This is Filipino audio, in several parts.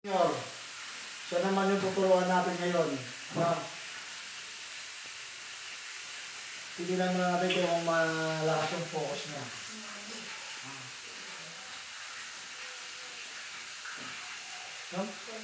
Siya naman yung tuturuan natin ngayon. Tigilan mo na natin kung malakas yung focus niya. No?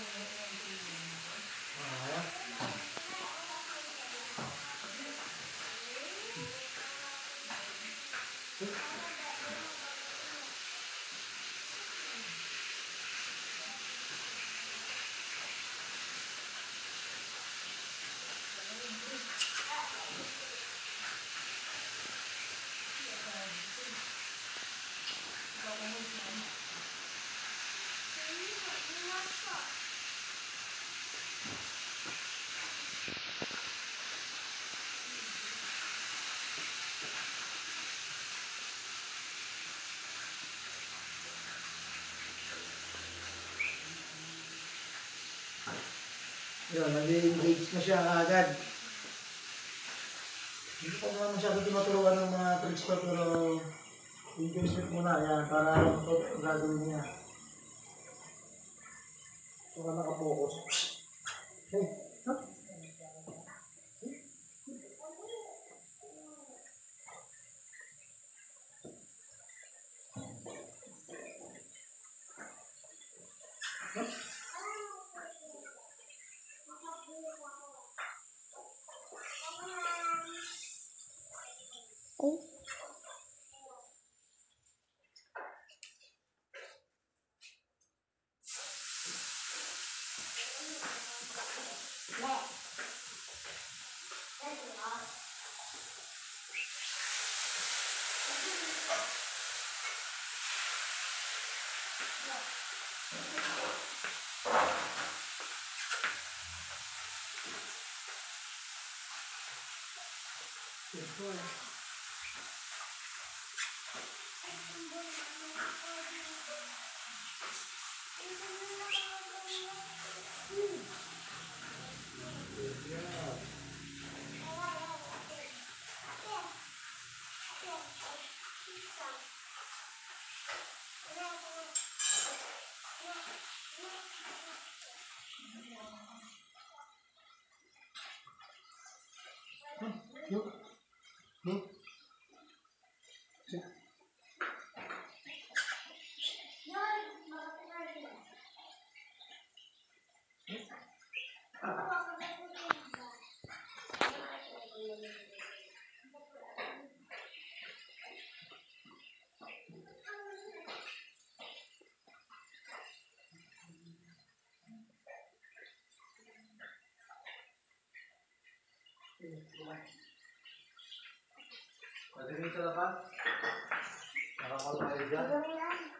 Yun, nag-engage na siya agad. Hindi pa naman masyado tinuturuan ng mga tricks ko, pero engagement muna yan para gagawin niya. So ka nakapokus. Hey, huh? Pwede rin ka na ba? Nakakalakay dyan?